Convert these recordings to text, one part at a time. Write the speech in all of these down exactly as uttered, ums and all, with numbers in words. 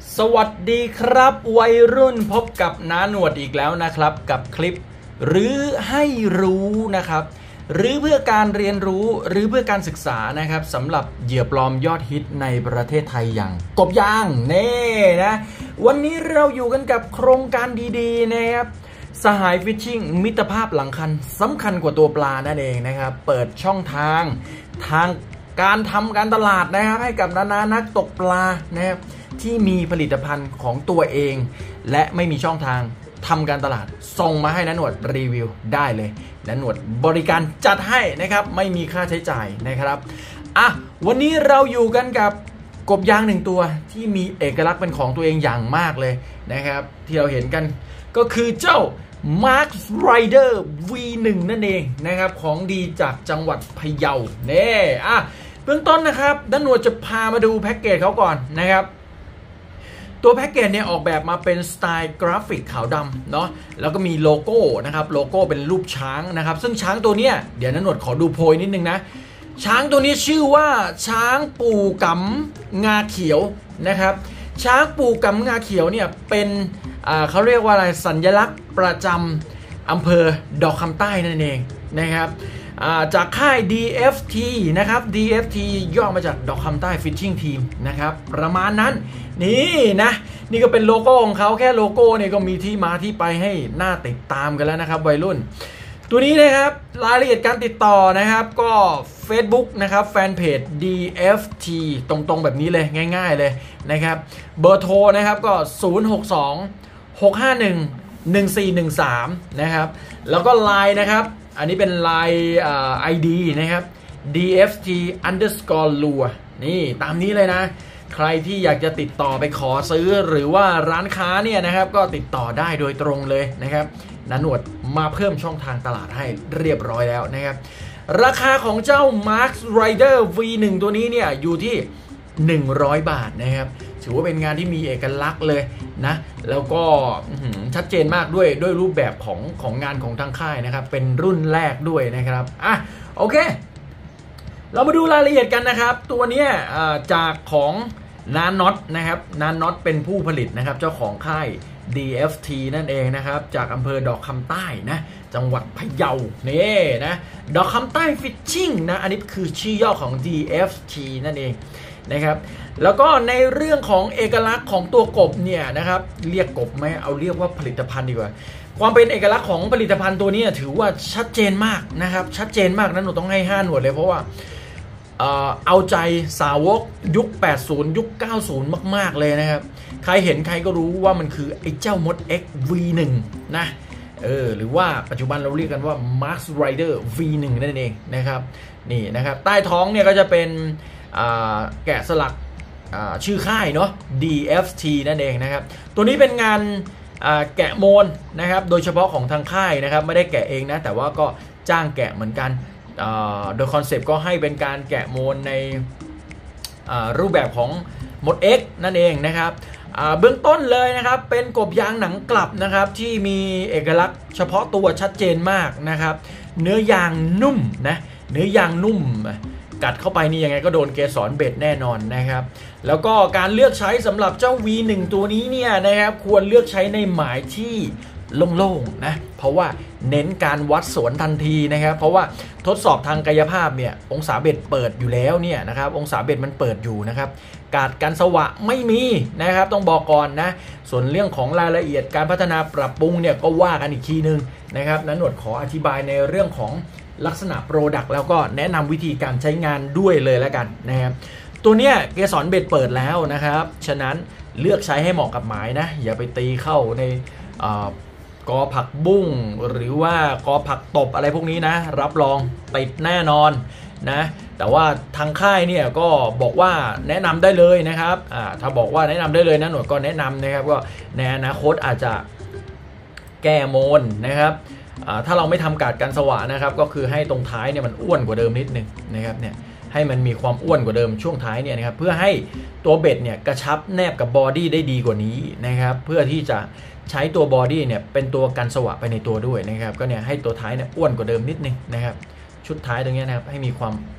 สวัสดีครับวัยรุ่นพบกับน้าหนวดอีกแล้วนะครับกับคลิปหรือให้รู้นะครับหรือเพื่อการเรียนรู้หรือเพื่อการศึกษานะครับสำหรับเหยื่อปลอมยอดฮิตในประเทศไทยอย่างกบยางเน่นะวันนี้เราอยู่กันกับโครงการดีๆนะครับสหายฟิชชิ่งมิตรภาพหลังคันสำคัญกว่าตัวปลานั่นเองนะครับเปิดช่องทางทางการทำการตลาดนะครับให้กับนานานักตกปลานะครับที่มีผลิตภัณฑ์ของตัวเองและไม่มีช่องทางทำการตลาดส่งมาให้น้าหนวดรีวิวได้เลยน้าหนวดบริการจัดให้นะครับไม่มีค่าใช้จ่ายนะครับอ่ะวันนี้เราอยู่กันกับกบยางหนึ่งตัวที่มีเอกลักษณ์เป็นของตัวเองอย่างมากเลยนะครับที่เราเห็นกันก็คือเจ้า Max Rider วี หนึ่ง นั่นเองนะครับของดีจากจังหวัดพะเยาเน่อ่ะเบื้องต้นนะครับน้าหนวดจะพามาดูแพ็กเกจเขาก่อนนะครับตัวแพ็กเกจเนี่ยออกแบบมาเป็นสไตล์กราฟิกขาวดำเนาะแล้วก็มีโลโก้นะครับโลโก้เป็นรูปช้างนะครับซึ่งช้างตัวเนี้ยเดี๋ยวน้าหนวดขอดูโพยนิดนึงนะช้างตัวนี้ชื่อว่าช้างปู่กำงาเขียวนะครับช้างปู่กำงาเขียวเนี่ยเป็นอ่าเขาเรียกว่าอะไรสัญลักษณ์ประจำอำเภอดอกคำใต้นั่นเองนะครับจากค่าย ดี เอฟ ที นะครับ ดี เอฟ ที ย่อมาจากดอกคำใต้ฟิชชิ่งทีมนะครับประมาณนั้นนี่นะนี่ก็เป็นโลโก้ของเขาแค่โลโก้เนี่ยก็มีที่มาที่ไปให้น่าติดตามกันแล้วนะครับวัยรุ่นตัวนี้นะครับรายละเอียดการติดต่อนะครับก็ Facebook นะครับแฟนเพจ ดี เอฟ ที ตรงๆแบบนี้เลยง่ายๆเลยนะครับเบอร์โทรนะครับก็ศูนย์ หก สอง หก ห้า หนึ่ง หนึ่ง สี่ หนึ่ง สามนะครับแล้วก็ไลน์นะครับอันนี้เป็นไลน์อ่า ไอ ดี นะครับ ดี เอฟ ที underscore lure นี่ตามนี้เลยนะใครที่อยากจะติดต่อไปขอซื้อหรือว่าร้านค้าเนี่ยนะครับก็ติดต่อได้โดยตรงเลยนะครับน้าหนวดมาเพิ่มช่องทางตลาดให้เรียบร้อยแล้วนะครับราคาของเจ้า Max Rider วี หนึ่ง ตัวนี้เนี่ยอยู่ที่หนึ่งร้อยบาทนะครับถือว่าเป็นงานที่มีเอกลักษณ์เลยนะแล้วก็ชัดเจนมากด้วยด้วยรูปแบบของของงานของทางค่ายนะครับเป็นรุ่นแรกด้วยนะครับอ่ะโอเคเรามาดูรายละเอียดกันนะครับตัวนี้จากของนาน็อตนะครับนาน็อตเป็นผู้ผลิตนะครับเจ้าของค่าย ดี เอฟ ที นั่นเองนะครับจากอำเภอดอกคำใต้นะจังหวัดพะเยานี่นะดอกคำใต้ฟิชชิ่งนะอันนี้คือชื่อย่อของ ดี เอฟ ที นั่นเองนะครับแล้วก็ในเรื่องของเอกลักษณ์ของตัวกบเนี่ยนะครับเรียกกบไหมเอาเรียกว่าผลิตภัณฑ์ดีกว่าความเป็นเอกลักษณ์ของผลิตภัณฑ์ตัวนี้ถือว่าชัดเจนมากนะครับชัดเจนมากนะหนูต้องให้ห้าหนวดเลยเพราะว่าเอาใจสาวกยุคแปดสิบยุคเก้าสิบมากๆเลยนะครับใครเห็นใครก็รู้ว่ามันคือไอ้เจ้ามด X วี หนึ่ง นะเออหรือว่าปัจจุบันเราเรียกกันว่า Max Rider วี หนึ่ง นั่นเองนะครับนี่นะครับใต้ท้องเนี่ยก็จะเป็นแกะสลักชื่อค่ายเนาะ ดี เอฟ ที นั่นเองนะครับตัวนี้เป็นงานแกะโมนนะครับโดยเฉพาะของทางค่ายนะครับไม่ได้แกะเองนะแต่ว่าก็จ้างแกะเหมือนกันโดยคอนเซปต์ก็ให้เป็นการแกะโมนในรูปแบบของมด X นั่นเองนะครับเบื้องต้นเลยนะครับเป็นกบยางหนังกลับนะครับที่มีเอกลักษณ์เฉพาะตัวชัดเจนมากนะครับเนื้อยางนุ่มนะเนื้อยางนุ่มกัดเข้าไปนี่ยังไงก็โดนเกสรเบ็ดแน่นอนนะครับแล้วก็การเลือกใช้สำหรับเจ้า วี หนึ่ง ตัวนี้เนี่ยนะครับควรเลือกใช้ในหมายที่โล่งๆนะเพราะว่าเน้นการวัดสวนทันทีนะครับเพราะว่าทดสอบทางกายภาพเนี่ยองศาเบ็ดเปิดอยู่แล้วเนี่ยนะครับองศาเบ็ดมันเปิดอยู่นะครับกาดกันสวะไม่มีนะครับต้องบอกก่อนนะส่วนเรื่องของรายละเอียดการพัฒนาปรับปรุงเนี่ยก็ว่ากันอีกทีนึงนะครับนั้นหนวดขออธิบายในเรื่องของลักษณะโปรดักต์แล้วก็แนะนำวิธีการใช้งานด้วยเลยแล้วกันนะครับตัวเนี้ยเกสรเบ็ดเปิดแล้วนะครับฉะนั้นเลือกใช้ให้เหมาะกับหมายนะอย่าไปตีเข้าในกอผักบุ้งหรือว่ากอผักตบอะไรพวกนี้นะรับรองติดแน่นอนนะแต่ว่าทางค่ายเนี่ยก็บอกว่าแนะนำได้เลยนะครับอ่าถ้าบอกว่าแนะนำได้เลยนะหน่วยก็แนะนำนะครับก็ในอนาคตอาจจะแก้โมนนะครับถ้าเราไม่ทำกาดกันสว่างนะครับก็คือให้ตรงท้ายเนี่ยมันอ้วนกว่าเดิมนิดนึงนะครับเนี่ยให้มันมีความอ้วนกว่าเดิมช่วงท้ายเนี่ยนะครับเพื่อให้ตัวเบ็ดเนี่ยกระชับแนบกับบอดี้ได้ดีกว่านี้นะครับเพื่อที่จะใช้ตัวบอดี้เนี่ยเป็นตัวกันสว่างไปในตัวด้วยนะครับก็เนี่ยให้ตัวท้ายเนี่ยอ้วนกว่าเดิมนิดนึงนะครับชุดท้ายตรงนี้นะครับให้มีความ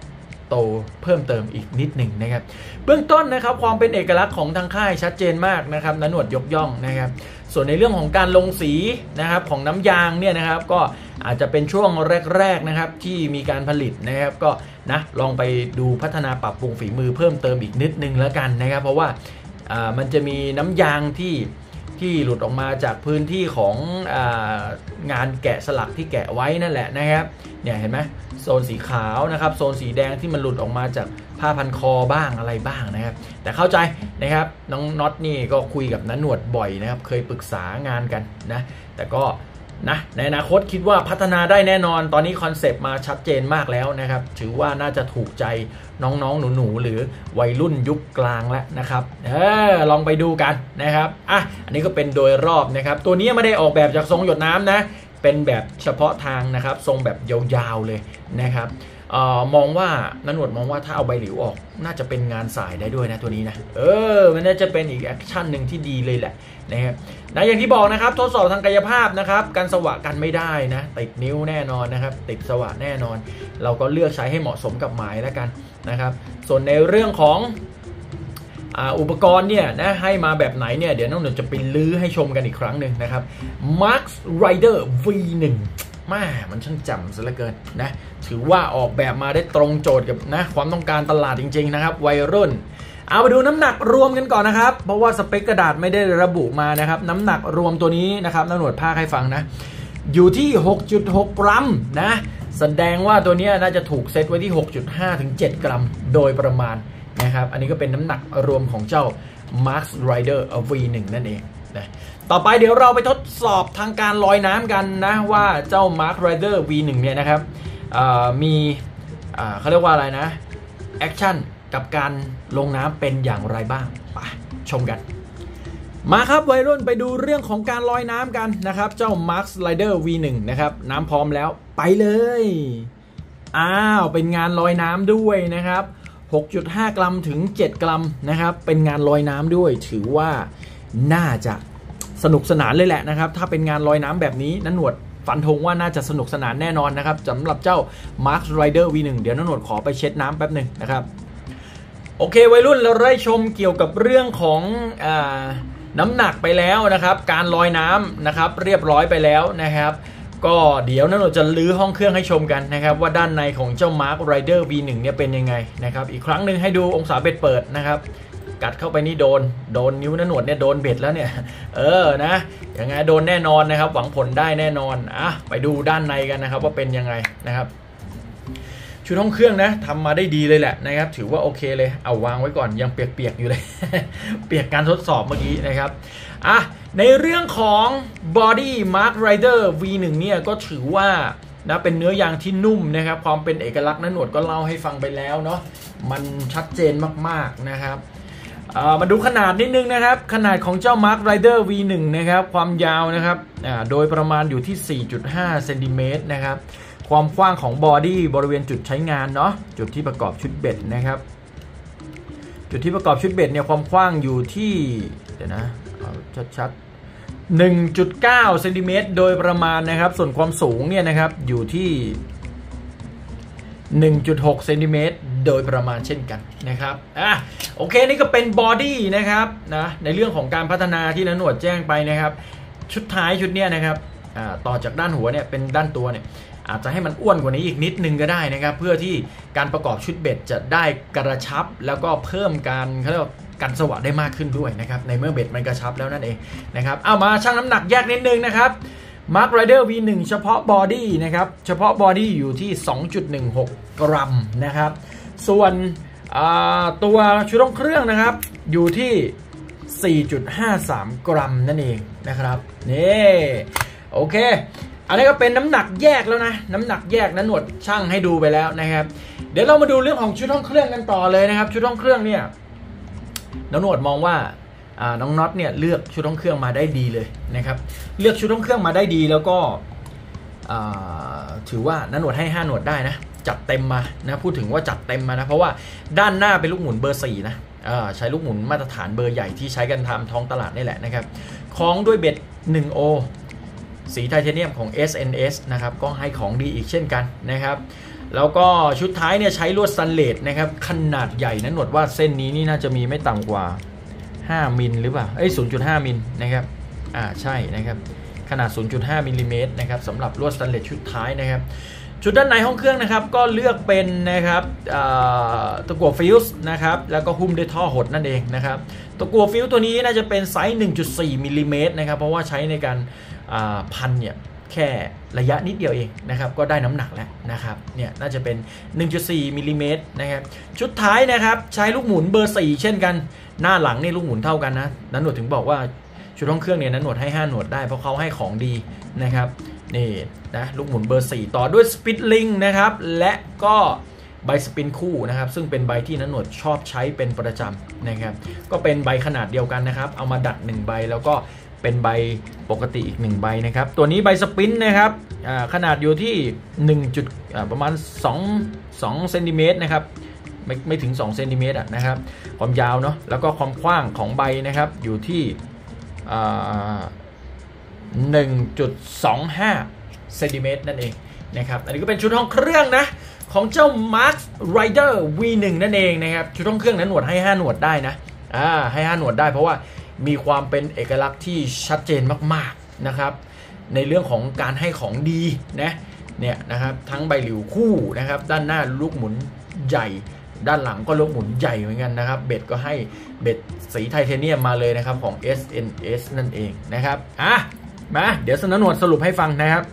โตเพิ่มเติมอีกนิดหนึ่งนะครับเบื้องต้นนะครับความเป็นเอกลักษณ์ของทางค่ายชัดเจนมากนะครับณหนวดยกย่องนะครับส่วนในเรื่องของการลงสีนะครับของน้ำยางเนี่ยนะครับก็อาจจะเป็นช่วงแรกๆนะครับที่มีการผลิตนะครับก็นะลองไปดูพัฒนาปรับปรุงฝีมือเพิ่มเติมอีกนิดนึงแล้วกันนะครับเพราะว่าอ่ามันจะมีน้ำยางที่ที่หลุดออกมาจากพื้นที่ของอ่างานแกะสลักที่แกะไว้นั่นแหละนะครับเนี่ยเห็นไหมโซนสีขาวนะครับโซนสีแดงที่มันหลุดออกมาจากผ้าพันคอบ้างอะไรบ้างนะครับแต่เข้าใจนะครับน้องน็อตนี่ก็คุยกับน้าหนวดบ่อยนะครับเคยปรึกษางานกันนะแต่ก็นะในอนาคตคิดว่าพัฒนาได้แน่นอนตอนนี้คอนเซปต์มาชัดเจนมากแล้วนะครับถือว่าน่าจะถูกใจน้องๆหนูๆหรือวัยรุ่นยุคกลางแล้วนะครับเออลองไปดูกันนะครับอ่ะอันนี้ก็เป็นโดยรอบนะครับตัวนี้ไม่ได้ออกแบบจากทรงหยดน้ำนะเป็นแบบเฉพาะทางนะครับทรงแบบยาวๆเลยนะครับเอ่อมองว่านันหนวดมองว่าถ้าเอาใบหลิวออกน่าจะเป็นงานสายได้ด้วยนะตัวนี้นะเออมันน่าจะเป็นอีกแอคชั่นหนึ่งที่ดีเลยแหละนะครับนะอย่างที่บอกนะครับทดสอบทางกายภาพนะครับกันสวะกันไม่ได้นะติดนิ้วแน่นอนนะครับติดสวะแน่นอนเราก็เลือกใช้ให้เหมาะสมกับหมายแล้วกันนะครับส่วนในเรื่องของอุปกรณ์เนี่ยนะให้มาแบบไหนเนี่ยเดี๋ยวน้องหนุ่มจะไปลื้อให้ชมกันอีกครั้งหนึ่งนะครับ Max Rider วี หนึ่ง มามันช่างจำซะเหลือเกินนะถือว่าออกแบบมาได้ตรงโจทย์กับนะความต้องการตลาดจริงๆนะครับวัยรุ่นเอาไปดูน้ำหนักรวมกันก่อนนะครับเพราะว่าสเปคกระดาษไม่ได้ระบุมานะครับน้ำหนักรวมตัวนี้นะครับน้าหนวดพากให้ฟังนะอยู่ที่ หกจุดหก กรัมนะแสดงว่าตัวนี้น่าจะถูกเซตไว้ที่ หกจุดห้า ถึง เจ็ด กรัมโดยประมาณนะครับอันนี้ก็เป็นน้ำหนักรวมของเจ้า Max Rider วี หนึ่ง นั่นเองนะต่อไปเดี๋ยวเราไปทดสอบทางการลอยน้ำกันนะว่าเจ้า Max Rider วี หนึ่ง เนี่ยนะครับมีเขาเรียกว่าอะไรนะแอคชั่นกับการลงน้ำเป็นอย่างไรบ้างไปชมกันมาครับวัยรุ่นไปดูเรื่องของการลอยน้ำกันนะครับเจ้า Max Rider วี หนึ่ง นะครับน้ำพร้อมแล้วไปเลยอ้าวเป็นงานลอยน้ำด้วยนะครับ หกจุดห้า กรัมถึง เจ็ด กรัมนะครับเป็นงานลอยน้ำด้วยถือว่าน่าจะสนุกสนานเลยแหละนะครับถ้าเป็นงานลอยน้ำแบบนี้น้าหนวดฟันธงว่าน่าจะสนุกสนานแน่นอนนะครับสำหรับเจ้า Max Rider วี หนึ่ง เดี๋ยวน้าหนวดขอไปเช็ดน้ำแป๊บหนึ่งนะครับโอเควัยรุ่นเราได้ชมเกี่ยวกับเรื่องของอ่าน้ำหนักไปแล้วนะครับการลอยน้ำนะครับเรียบร้อยไปแล้วนะครับก็เดี๋ยวน้าหนวดจะลื้อห้องเครื่องให้ชมกันนะครับว่าด้านในของเจ้า Max Rider วี หนึ่ง เนี่ยเป็นยังไงนะครับอีกครั้งหนึ่งให้ดูองศาเบ็ดเปิดนะครับกัดเข้าไปนี่โดนโดนนิ้วน้าหนวดเนี่ยโดนเบ็ดแล้วเนี่ยเออนะยังไงโดนแน่นอนนะครับหวังผลได้แน่นอนอ่ะไปดูด้านในกันนะครับว่าเป็นยังไงนะครับชุดห้องเครื่องนะทำมาได้ดีเลยแหละนะครับถือว่าโอเคเลยเอาวางไว้ก่อนยังเปียกๆอยู่เลย เปียกการทดสอบเมื่อกี้นะครับอ่ะในเรื่องของ Body Max Rider วี หนึ่ง เนี่ยก็ถือว่านะเป็นเนื้อยางที่นุ่มนะครับความเป็นเอกลักษณ์น้าหนวดก็เล่าให้ฟังไปแล้วเนาะมันชัดเจนมากๆนะครับมาดูขนาดนิดนึงนะครับขนาดของเจ้า Max Rider วี หนึ่ง นะครับความยาวนะครับโดยประมาณอยู่ที่ สี่จุดห้า เซนติเมตรนะครับความกว้างของบอดี้บริเวณจุดใช้งานเนาะจุดที่ประกอบชุดเบ็ดนะครับจุดที่ประกอบชุดเบ็ดเนี่ยความกว้างอยู่ที่เดี๋ยวนะเอาชัดๆ หนึ่งจุดเก้า เซนติเมตรโดยประมาณนะครับส่วนความสูงเนี่ยนะครับอยู่ที่ หนึ่งจุดหก เซนติเมตรโดยประมาณเช่นกันนะครับอ่ะโอเคนี่ก็เป็นบอดี้นะครับนะในเรื่องของการพัฒนาที่น้าหนวดแจ้งไปนะครับชุดท้ายชุดเนี้ยนะครับอ่าต่อจากด้านหัวเนี่ยเป็นด้านตัวเนี่ยอาจจะให้มันอ้วนกว่านี้อีกนิดนึงก็ได้นะครับเพื่อที่การประกอบชุดเบ็ดจะได้กระชับแล้วก็เพิ่มการเขาเรียกว่ากันสวะได้มากขึ้นด้วยนะครับในเมื่อเบ็ดมันกระชับแล้วนั่นเองนะครับเอามาชั่งน้ำหนักแยกนิดนึงนะครับ Max Rider วี หนึ่ง เฉพาะบอดี้นะครับเฉพาะบอดี้อยู่ที่ สองจุดหนึ่งหก กรัมนะครับส่วนตัวชุดห้องเครื่องนะครับอยู่ที่ สี่จุดห้าสาม กรัมนั่นเองนะครับนี่โอเคอันนี้ก็เป็นน้ำหนักแยกแล้วนะน้ำหนักแยกนั้นหนวดช่างให้ดูไปแล้วนะครับเดี๋ยวเรามาดูเรื่องของชุดห้องเครื่องกันต่อเลยนะครับชุดห้องเครื่องเนี่ยน้าหนวดมองว่าน้องน็อตเนี่ยเลือกชุดห้องเครื่องมาได้ดีเลยนะครับเลือกชุดห้องเครื่องมาได้ดีแล้วก็ถือว่าน้าหนวดให้ห้าหนวดได้นะจัดเต็มมานะพูดถึงว่าจัดเต็มมานะเพราะว่าด้านหน้าเป็นลูกหมุนเบอร์สี่นะใช้ลูกหมุนมาตรฐานเบอร์ใหญ่ที่ใช้กันตามท้องตลาดนี่แหละนะครับคล้องด้วยเบ็ด หนึ่งโอสีไทเทเนียมของ เอส เอ็น เอส นะครับก็ให้ของดีอีกเช่นกันนะครับแล้วก็ชุดท้ายเนี่ยใช้ลวดสแตนเลสนะครับขนาดใหญ่นะหนวดว่าเส้นนี้นี่น่าจะมีไม่ต่ำกว่าห้ามิลหรือเปล่าเอ้ย ศูนย์จุดห้า มิลนะครับอ่าใช่นะครับขนาด ศูนย์จุดห้า มิลลิเมตรนะครับสำหรับลวดสแตนเลสชุดท้ายนะครับชุดด้านในห้องเครื่องนะครับก็เลือกเป็นนะครับตะกั่วฟิวส์นะครับแล้วก็หุ้มด้วยท่อหดนั่นเองนะครับตะกั่วฟิวส์ตัวนี้น่าจะเป็นไซส์ หนึ่งจุดสี่ มิลลิเมตรนะครับเพราะว่าใช้ในการพันเนี่ยแค่ระยะนิดเดียวเองนะครับก็ได้น้ำหนักแล้วนะครับเนี่ยน่าจะเป็น หนึ่งจุดสี่ มิลลิเมตรนะครับชุดท้ายนะครับใช้ลูกหมุนเบอร์สี่เช่นกันหน้าหลังนี่ลูกหมุนเท่ากันนะนั้นหนวดถึงบอกว่าชุดห้องเครื่องเนี่ยนั้นหนวดให้ห้าหนวดได้เพราะเขาให้ของดีนะครับนี่นะลูกหมุนเบอร์สี่ต่อด้วยสปิดลิงนะครับและก็ใบสปินคู่นะครับซึ่งเป็นใบที่นั้นหนวดชอบใช้เป็นประจำนะครับก็เป็นใบขนาดเดียวกันนะครับเอามาดัดหนึ่งใบแล้วก็เป็นใบปกติอีกหนึ่งใบนะครับตัวนี้ใบสปินนะครับขนาดอยู่ที่1จุดประมาณ2 2เซนติเมตรนะครับไม่ไม่ถึงสองเซนติเมตรนะครับความยาวเนาะแล้วก็ความกว้างของใบนะครับอยู่ที่หนึ่งจุดสองห้าเซนติเมตรนั่นเองนะครับอันนี้ก็เป็นชุดห้องเครื่องนะของเจ้า Mark Rider วี หนึ่ง นั่นเองนะครับชุดห้องเครื่องนั้นหนวดให้ห้าหนวดได้นะอ่าให้ห้าหนวดได้เพราะว่ามีความเป็นเอกลักษณ์ที่ชัดเจนมากๆนะครับในเรื่องของการให้ของดีนะเนี่ยนะครับทั้งใบหลิวคู่นะครับด้านหน้าลูกหมุนใหญ่ด้านหลังก็ลูกหมุนใหญ่เหมือนกันนะครับเบ็ดก็ให้เบ็ดสีไทเทเนียมมาเลยนะครับของ เอส เอ็น เอส นั่นเองนะครับอ่ะมาเดี๋ยวสนนวดสรุปให้ฟังนะครับ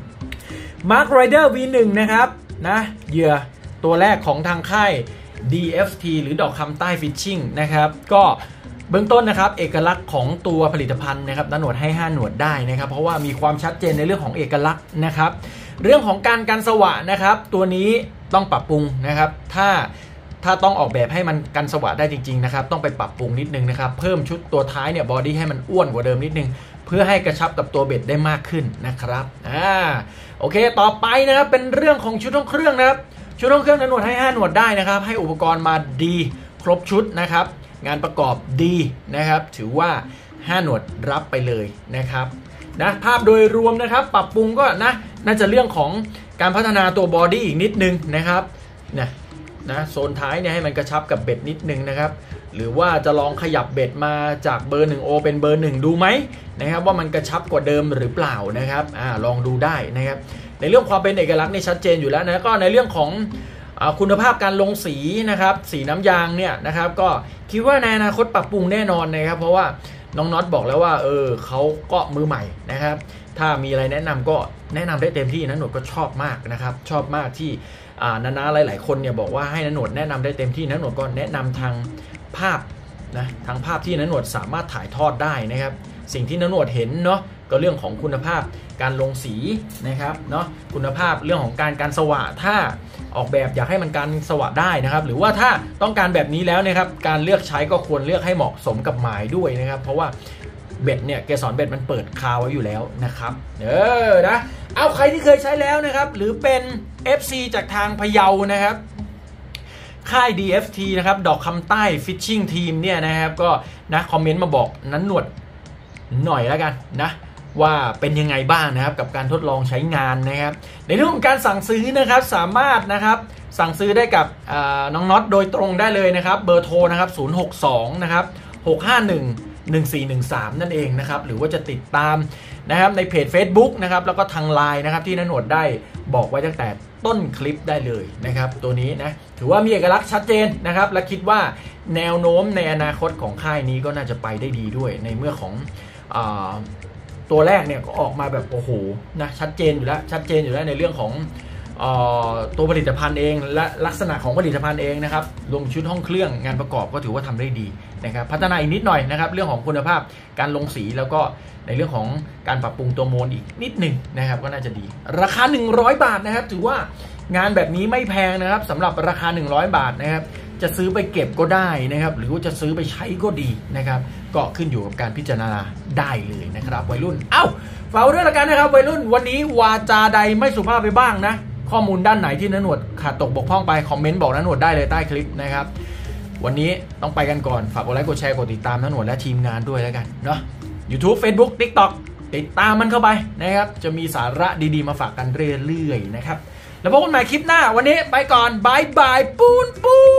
Mark Rider วี หนึ่ง นะครับนะเหยื่อตัวแรกของทางค่าย ดี เอฟ ที หรือดอกคำใต้ฟิชชิ่งนะครับก็เบื้องต้นนะครับเอกลักษณ์ของตัวผลิตภัณฑ์นะครับหนวดให้ห้าหนวดได้นะครับเพราะว่ามีความชัดเจนในเรื่องของเอกลักษณ์นะครับเรื่องของการกันสวะนะครับตัวนี้ต้องปรับปรุงนะครับถ้าถ้าต้องออกแบบให้มันกันสวะได้จริงๆนะครับต้องไปปรับปรุงนิดนึงนะครับเพิ่มชุดตัวท้ายเนี่ยบอดี้ให้มันอ้วนกว่าเดิมนิดนึงเพื่อให้กระชับกับตัวเบ็ดได้มากขึ้นนะครับอ่าโอเคต่อไปนะครับเป็นเรื่องของชุดห้องเครื่องนะครับชุดห้องเครื่องหนวดให้ห้าหนวดได้นะครับให้อุปกรณ์มาดีครบชุดนะครับงานประกอบดีนะครับถือว่าห้าหนวดรับไปเลยนะครับนะภาพโดยรวมนะครับปรับปรุงก็นะน่าจะเรื่องของการพัฒนาตัวบอดี้อีกนิดนึงนะครับนะนะโซนท้ายเนี่ยให้มันกระชับกับเบ็ดนิดนึงนะครับหรือว่าจะลองขยับเบ็ดมาจากเบอร์หนึ่งโอเป็นเบอร์หนึ่งดูไหมนะครับว่ามันกระชับกว่าเดิมหรือเปล่านะครับอ่าลองดูได้นะครับในเรื่องความเป็นเอกลักษณ์นี่ชัดเจนอยู่แล้วนะก็ในเรื่องของคุณภาพการลงสีนะครับสีน้ำยางเนี่ยนะครับก็คิดว่าในอนาคตปรับปรุงแน่นอนนะครับเพราะว่าน้องน็อตบอกแล้วว่าเออเขาก็มือใหม่นะครับถ้ามีอะไรแนะนำก็แนะนำได้เต็มที่นะหนวดก็ชอบมากนะครับชอบมากที่นานาหลายๆคนเนี่ยบอกว่าให้นะหนวดแนะนำได้เต็มที่นะหนวดก็แนะนำทางภาพนะทางภาพที่นะหนวดสามารถถ่ายทอดได้นะครับสิ่งที่นะหนวดเห็นเนาะก็เรื่องของคุณภาพการลงสีนะครับเนาะคุณภาพเรื่องของการการสว่างถ้าออกแบบอยากให้มันการสว่างได้นะครับหรือว่าถ้าต้องการแบบนี้แล้วนะครับการเลือกใช้ก็ควรเลือกให้เหมาะสมกับหมายด้วยนะครับเพราะว่าเบ็ดเนี่ยเกสรเบ็ดมันเปิดคาไว้อยู่แล้วนะครับเออนะเอาใครที่เคยใช้แล้วนะครับหรือเป็น เอฟ ซี จากทางพะเยานะครับค่าย ดี เอฟ ที นะครับดอกคำใต้ฟิชชิ่งทีมเนี่ยนะครับก็นะคอมเมนต์มาบอกนั้นหนวดหน่อยแล้วกันนะว่าเป็นยังไงบ้างนะครับกับการทดลองใช้งานนะครับในเรื่องของการสั่งซื้อนะครับสามารถนะครับสั่งซื้อได้กับน้องน็อตโดยตรงได้เลยนะครับเบอร์โทรนะครับศูนย์ หก สองนะครับหก ห้า หนึ่ง หนึ่ง สี่ หนึ่ง สามนั่นเองนะครับหรือว่าจะติดตามนะครับในเพจ Facebook นะครับแล้วก็ทาง ไลน์ นะครับที่น้าหนวดได้บอกไว้ตั้งแต่ต้นคลิปได้เลยนะครับตัวนี้นะถือว่ามีเอกลักษณ์ชัดเจนนะครับและคิดว่าแนวโน้มในอนาคตของค่ายนี้ก็น่าจะไปได้ดีด้วยในเมื่อของอ่าตัวแรกเนี่ยก็ออกมาแบบโอ้โหนะชัดเจนอยู่แล้วชัดเจนอยู่แล้วในเรื่องของตัวผลิตภัณฑ์เองและลักษณะของผลิตภัณฑ์เองนะครับรวมชุดห้องเครื่องงานประกอบก็ถือว่าทำได้ดีนะครับพัฒนาอีกนิดหน่อยนะครับเรื่องของคุณภาพการลงสีแล้วก็ในเรื่องของการปรับปรุงตัวโมนอีกนิดหนึ่งนะครับก็น่าจะดีราคาหนึ่งร้อยบาทนะครับถือว่างานแบบนี้ไม่แพงนะครับสำหรับราคาหนึ่งร้อยบาทนะครับจะซื้อไปเก็บก็ได้นะครับหรือว่าจะซื้อไปใช้ก็ดีนะครับก็ขึ้นอยู่กับการพิจารณาได้เลยนะครับวัยรุ่นเอ้าฝากด้วยละกันนะครับวัยรุ่นวันนี้วาจาใดไม่สุภาพไปบ้างนะข้อมูลด้านไหนที่น้าหนวดขาดตกบกพร่องไปคอมเมนต์บอกน้าหนวดได้เลยใต้คลิปนะครับวันนี้ต้องไปกันก่อนฝากกดไลค์กดแชร์กดติดตามน้าหนวดและทีมงานด้วยแล้วกันเนาะ YouTube Facebook TikTok ติดตามมันเข้าไปนะครับจะมีสาระดีๆมาฝากกันเรื่อยๆนะครับแล้วพบกันใหม่คลิปหน้าวันนี้ไปก่อนบายบายปูนปูน